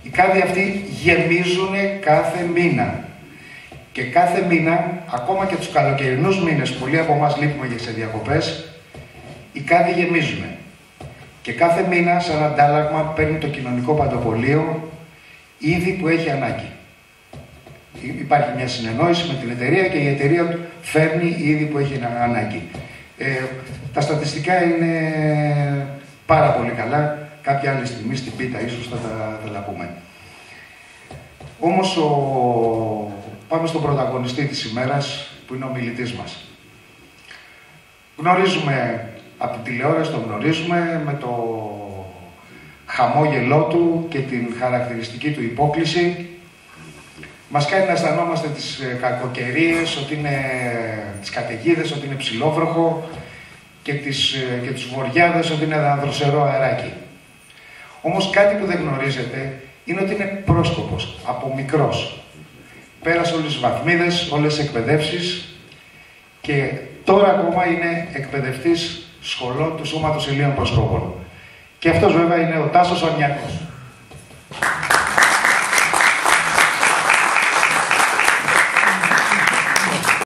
Οι κάδοι αυτοί γεμίζουν κάθε μήνα. Και κάθε μήνα, ακόμα και τους καλοκαιρινούς μήνες, πολλοί από εμάς λείπουμε για σε διακοπές, οι κάδοι γεμίζουν. Και κάθε μήνα, σαν αντάλλαγμα, παίρνει το κοινωνικό παντοπολείο είδη που έχει ανάγκη. Υπάρχει μια συνεννόηση με την εταιρεία και η εταιρεία του φέρνει είδη που έχει ανάγκη. Τα στατιστικά είναι πάρα πολύ καλά. Κάποια άλλη στιγμή στην πίτα ίσως θα τα πούμε. Όμως πάμε στον πρωταγωνιστή της ημέρας, που είναι ο μιλητής μας. Γνωρίζουμε από την τηλεόραση, τον γνωρίζουμε με το χαμόγελό του και την χαρακτηριστική του υπόκλιση. Μας κάνει να αισθανόμαστε τις κακοκαιρίες, ότι είναι τις καταιγίδες, ότι είναι ψηλόβροχο και τις βοριάδες, ότι είναι δροσερό αεράκι. Όμως κάτι που δεν γνωρίζετε είναι ότι είναι πρόσκοπος, από μικρός. Πέρασε όλες τις βαθμίδες, όλες τις εκπαιδεύσεις και τώρα ακόμα είναι εκπαιδευτής σχολών του Σώματος Ελλήνων Προσκόπων. Και αυτός βέβαια είναι ο Τάσος Αρνιακός.